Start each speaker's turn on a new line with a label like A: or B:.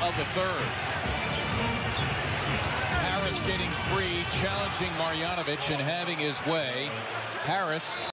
A: of the third. Harris getting free, challenging Marjanovic and having his way. Harris